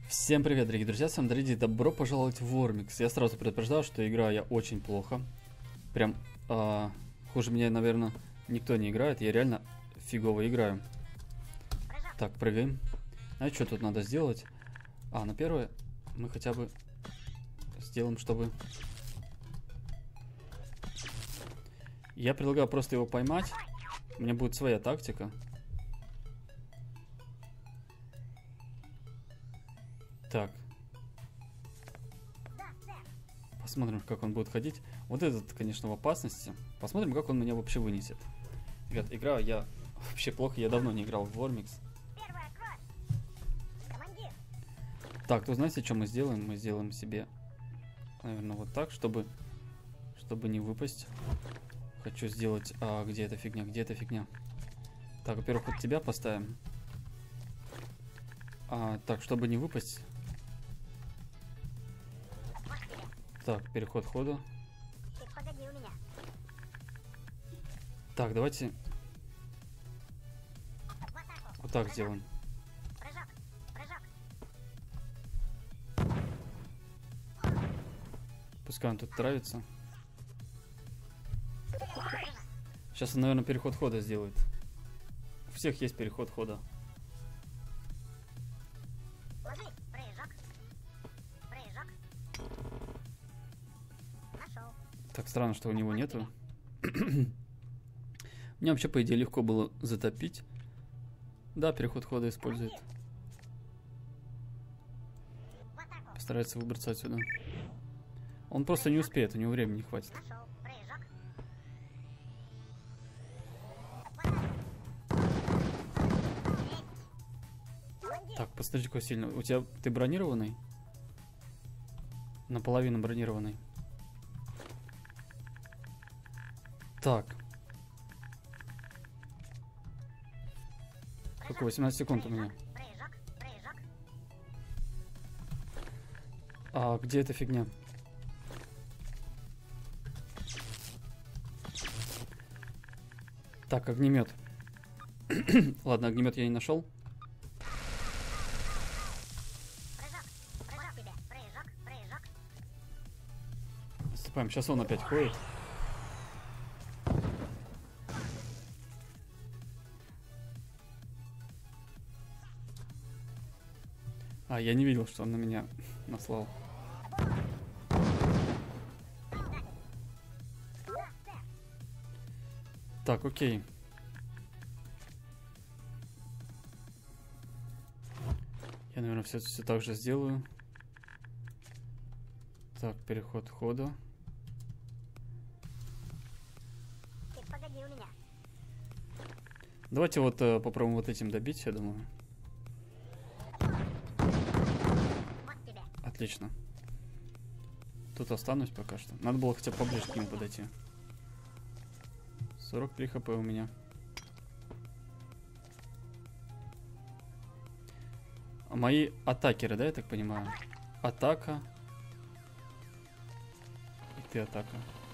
Всем привет, дорогие друзья, с вами Доридий, добро пожаловать в Wормix. Я сразу предупреждал, что играю я очень плохо. Прям хуже меня, наверное, никто не играет, я реально фигово играю. Так, прыгаем. Знаете, что тут надо сделать? На первое мы хотя бы сделаем, чтобы... Я предлагаю просто его поймать. У меня будет своя тактика. Так. Посмотрим, как он будет ходить. Вот этот, конечно, в опасности. Посмотрим, как он меня вообще вынесет. Ребят, играю я вообще плохо. Я давно не играл в Wормix. Так, то знаете, что мы сделаем? Мы сделаем себе, наверное, вот так, чтобы не выпасть. Хочу сделать... где эта фигня? Где эта фигня? Так, во-первых, вот тебя поставим. Так, чтобы не выпасть... Так, переход хода. Так, давайте вот так сделаем. Пускай он тут травится. Сейчас он, наверное, переход хода сделает. У всех есть переход хода. Так странно, что у него нету. Мне вообще, по идее, легко было затопить. Да, переход хода использует. Постарается выбраться отсюда. Он просто не успеет, у него времени не хватит. Так, посмотри, какой сильный. У тебя... Ты бронированный? Наполовину бронированный. Так. Сколько? 18 секунд у меня. Где эта фигня? Так, огнемет. Ладно, огнемет я не нашел. Отступаем. Сейчас он опять ходит. Я не видел, что он на меня наслал. Так, окей. Я, наверное, все так же сделаю. Так, переход хода. Давайте вот попробуем вот этим добить, я думаю. Отлично. Тут останусь пока что. Надо было хотя бы поближе к нему подойти. 43 хп у меня. Мои атакеры, да, я так понимаю? Атака. И ты атака.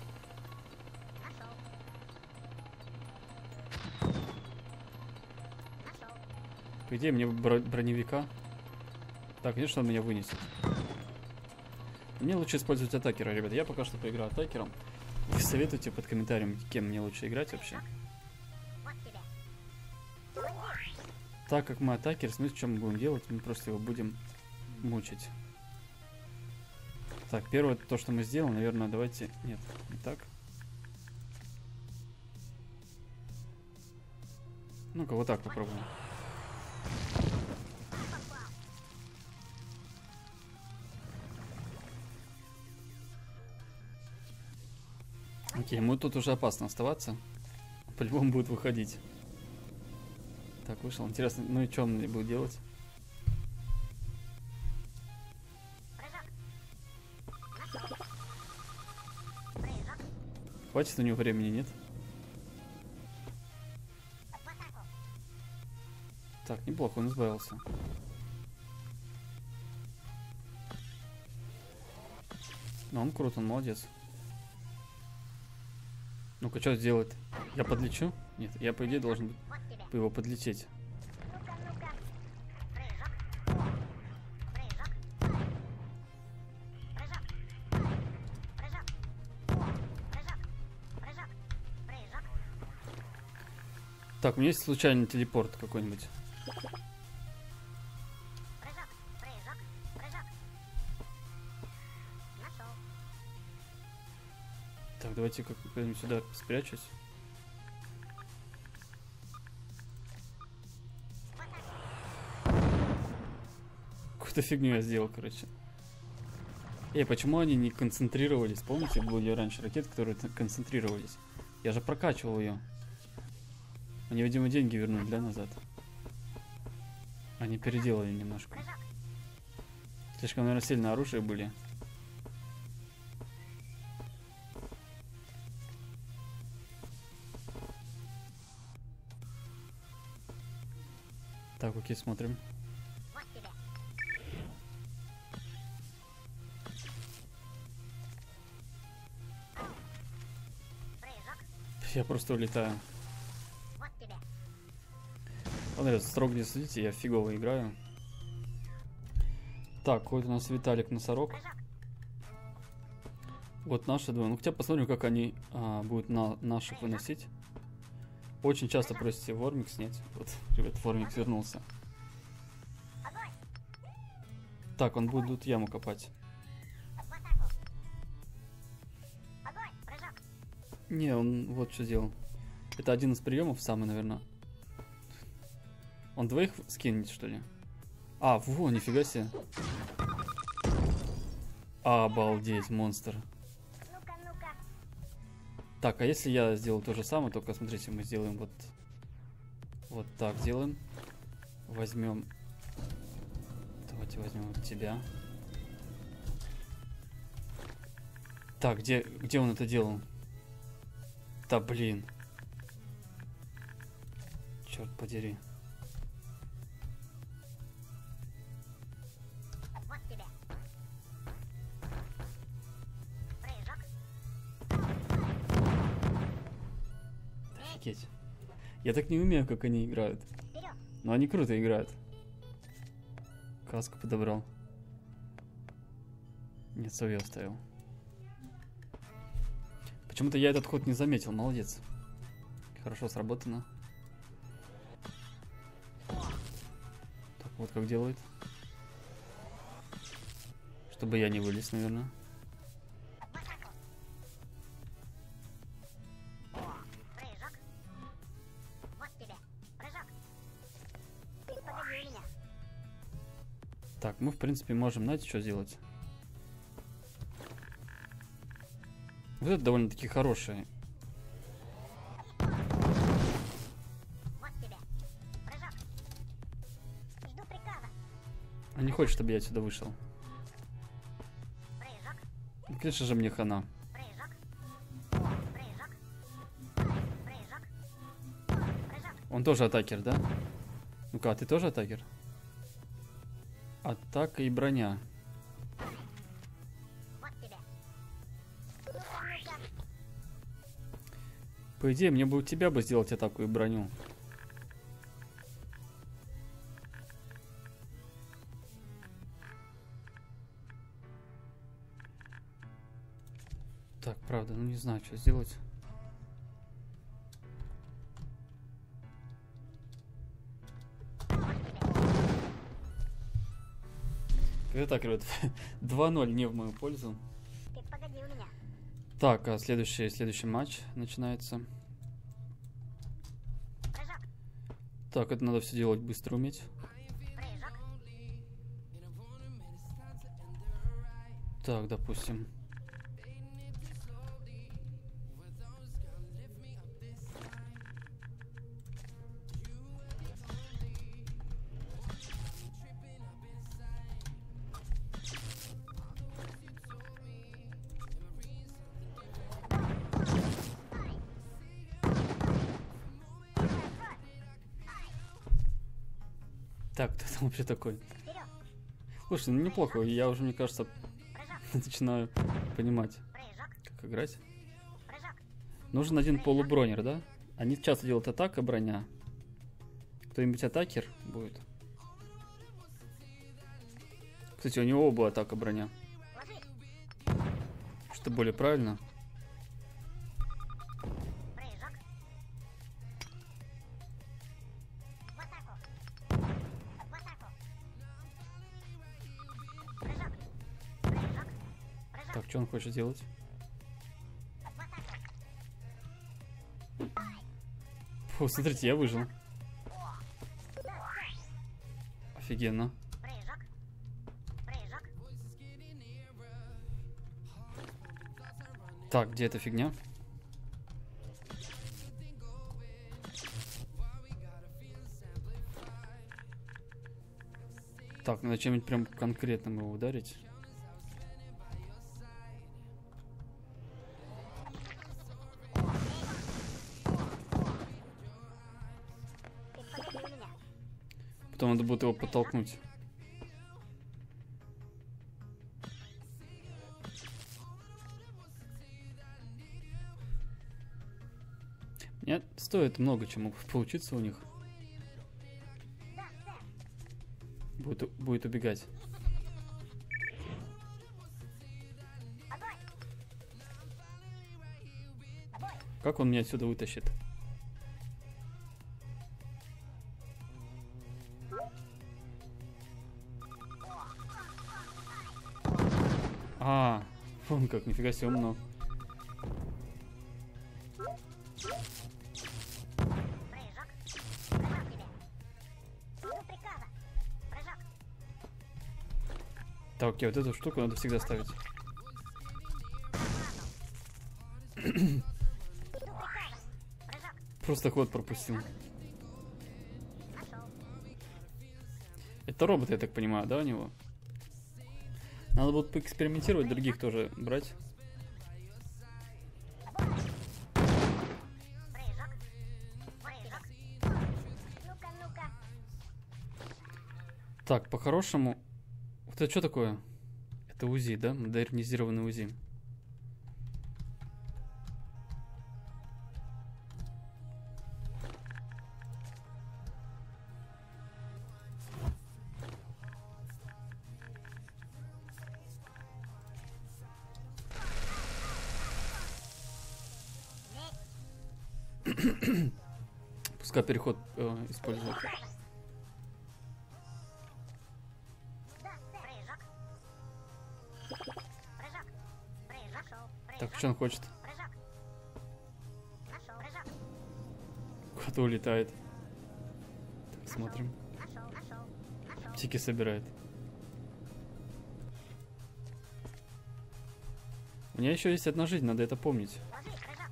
По идее, мне броневика. Так, конечно, он меня вынесет. Мне лучше использовать атакера, ребята. Я пока что поиграю атакером. Вы советуйте под комментарием, кем мне лучше играть вообще. Так как мы атакер, смотрите, что мы будем делать. Мы просто его будем мучить. Так, первое, то, что мы сделаем, наверное, давайте... Нет, не так. Ну-ка, вот так попробуем. Окей, ему тут уже опасно оставаться. По-любому будет выходить. Так, вышел. Интересно, ну и что он мне будет делать? Хватит у него времени, нет? Так, неплохо, он избавился. Но он крут, он молодец. Ну-ка, что сделает? Я подлечу? Нет, я, по идее, должен его подлететь. Так, у меня есть случайный телепорт какой-нибудь. Прыжок, прыжок, прыжок. Нашел. Так, давайте как-нибудь сюда спрячусь. Какую-то фигню я сделал, короче. Почему они не концентрировались? Помните, были раньше ракеты, которые концентрировались? Я же прокачивал ее. Они, видимо, деньги вернули, да, назад? Они переделали немножко. Слишком, наверное, сильное оружие были. Так, окей, смотрим. Вот тебе. Прыжок. Я просто улетаю. Вот тебе. Ладно, ребят, строго не судите, я фигово играю. Так, вот у нас Виталик Носорог. Прыжок. Вот наши двое. Ну, хотя посмотрим, как они будут наших выносить. Очень часто просите Вормик снять. Вот, ребят, Вормик вернулся. Огонь. Так, он будет тут яму копать. В атаку. Огонь. Прыжок. Не, он вот что сделал. Это один из приемов, самый, наверное. Он двоих скинет, что ли? А, во, нифига себе. Обалдеть, монстр. Ну-ка, ну-ка. Так, а если я сделаю то же самое, только смотрите, мы сделаем вот так сделаем. Возьмем. Давайте возьмем вот тебя. Так, где он это делал? Да блин. Черт подери. Вот тебе. Прыжок. Офигеть. Я так не умею, как они играют. Вперед. Но они круто играют. Каску подобрал. Нет, свою оставил. Почему-то я этот ход не заметил. Молодец. Хорошо сработано. Так, вот как делает. Чтобы я не вылез, наверное. В атаку. Прыжок. Вот тебе. Прыжок. Ты погоди у меня. Так, мы в принципе можем, знаете, что сделать? Вот это довольно-таки хорошее. Вот тебе. Прыжок. Жду приказа. Он не хочет, чтобы я отсюда вышел. Прыжок. Ну, конечно же, мне хана. Прыжок. Прыжок. Прыжок. Прыжок. Он тоже атакер, да? Ну-ка, а ты тоже атакер? Атака и броня. Вот тебе. Ну-ка, ну-ка. По идее, мне бы у тебя бы сделать атаку и броню. Так, правда, ну не знаю, что сделать. Так, ребят, 2-0 не в мою пользу. Ты погоди у меня. Так, а следующий матч начинается. Прыжок. Так, это надо все делать быстро уметь. Прыжок. Так, допустим. Так, кто там вообще такой? Вперед. Слушай, ну неплохо, я уже, мне кажется, Прыжок. начинаю понимать, Прыжок. как играть. Прыжок. Нужен один полубронер, да? Они часто делают атака, броня. Кто-нибудь атакер будет? Кстати, у него оба атака, броня. Ложись. Что более правильно? Прыжок. Так, что он хочет делать? Фу, смотрите, я выжил. Офигенно. Прыжок. Прыжок. Так, где эта фигня? Так, надо чем-нибудь прям конкретным его ударить. Ты победил меня. Потом надо будет его подтолкнуть. Мне стоит много чему получиться у них. Да, да. Будет убегать. Огонь. Огонь. Как он меня отсюда вытащит? А, вон как, нифига себе умно. Прыжок. Прыжок тебе. Жду приказа. Прыжок. Так, окей, вот эту штуку надо всегда ставить. Жду приказа. Прыжок. Просто ход пропустил. Нашел. Это робот, я так понимаю, да, у него? Надо будет поэкспериментировать, других тоже брать. Прыжок. Прыжок. Ну-ка, ну-ка. Так, по-хорошему... Вот это что такое? Это УЗИ, да? Модернизированный УЗИ. Пускай переход использует. Да, да. Прыжок. Прыжок. Прыжок. Нашел. Так, что он хочет? Прыжок. Нашел. Прыжок. Куда улетает? Так, смотрим. Нашел. Нашел. Нашел. Тики собирает. У меня еще есть одна жизнь, надо это помнить. Ложи. Прыжок.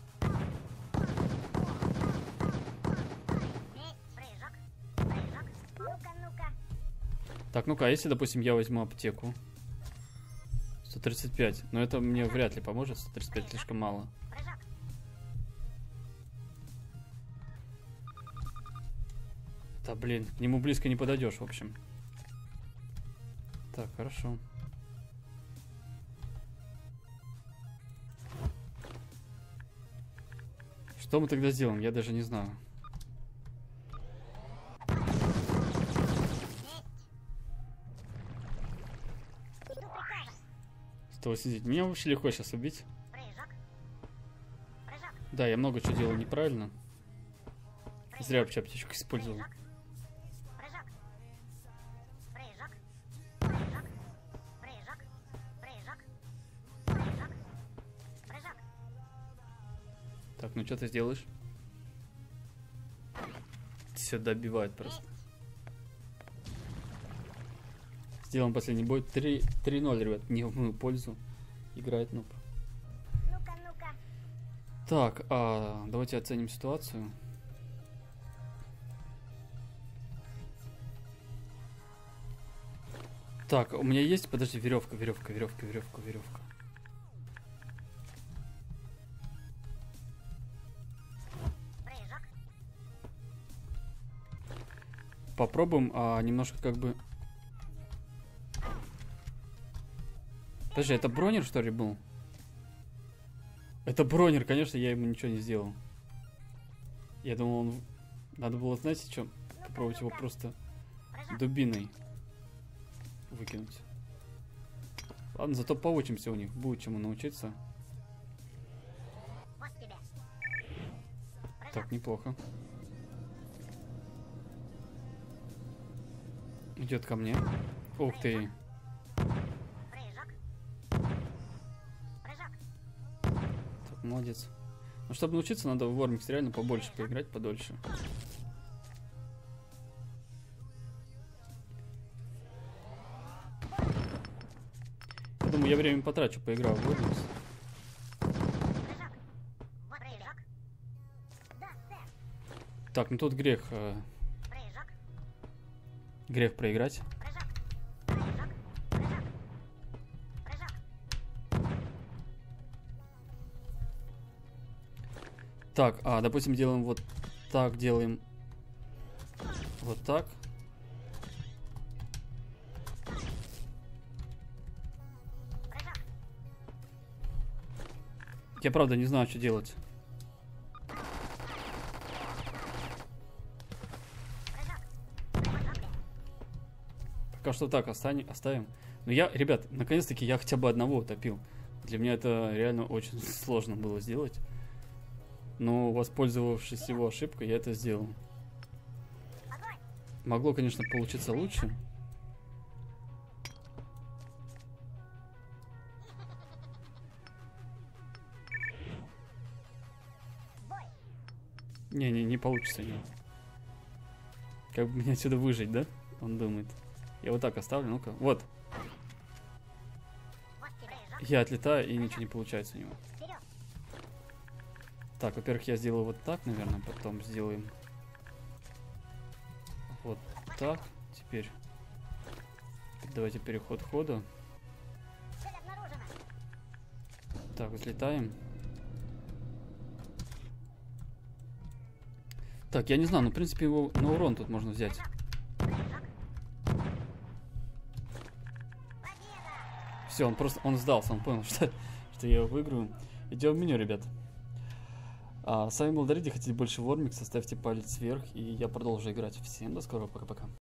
Прыжок. Прыжок. Ну-ка, ну-ка. Так, ну-ка, а если, допустим, я возьму аптеку? 135. Но это мне вряд ли поможет. 135 слишком мало. Прыжок. Да блин, к нему близко не подойдешь, в общем. Так, хорошо. Что мы тогда сделаем? Я даже не знаю. Жду приказа. 180. Меня вообще легко сейчас убить. Прыжок. Прыжок. Да, я много чего делал неправильно. Зря вообще аптечку использовал. Прыжок. Прыжок. Прыжок. Прыжок. Прыжок. Прыжок. Прыжок. Так, ну что ты сделаешь? Все добивает просто. Сделаем последний бой. 3-0, ребят. Не в мою пользу. Играет нуб. Ну-ка, ну-ка. Так, давайте оценим ситуацию. Так, у меня есть, подожди, веревка. Прыжок. Попробуем немножко как бы... Подожди, это бронер, что ли, был? Это бронер, конечно, я ему ничего не сделал. Я думал, он... Надо было, знаете, что? Попробовать его просто дубиной выкинуть. Ладно, зато поучимся у них. Будет чему научиться. Вот тебе. Так, неплохо. Идет ко мне. Ух ты. Прыжок. Молодец. Ну, чтобы научиться, надо в Вормикс реально побольше поиграть, подольше. Я думаю, я время потрачу, поиграю в Вормикс. Прыжок. Вот прыжок. Да, сэр. Так, ну тут грех, Прыжок. грех проиграть. Прыжок. Прыжок. Прыжок. Прыжок. Так, допустим, делаем вот так, делаем вот так. Прыжок. Я правда не знаю, что делать. Прыжок. Прыжок. Пока что так оставим. Но я, ребят, наконец-таки я хотя бы одного утопил. Для меня это реально очень сложно было сделать. Но, воспользовавшись его ошибкой, я это сделал. Огонь. Могло, конечно, получиться лучше. Бой. Не получится. Не. Как бы мне отсюда выжить, да? Он думает. Я вот так оставлю, ну-ка. Вот. Вот тебе. Прыжок. Я отлетаю, и ничего не получается у него. Вперед. Так, во-первых, я сделаю вот так, наверное. Потом сделаем вот так. Теперь давайте переход хода. Цель обнаружена. Так, взлетаем. Так, я не знаю, но в принципе его на урон тут можно взять. Прыжок. Победа. Все, он сдался, он понял, что я его выиграю. Идем в меню, ребят. С вами был Дариди, хотите больше Вормикса, ставьте палец вверх, и я продолжу играть. Всем до скорого, пока-пока.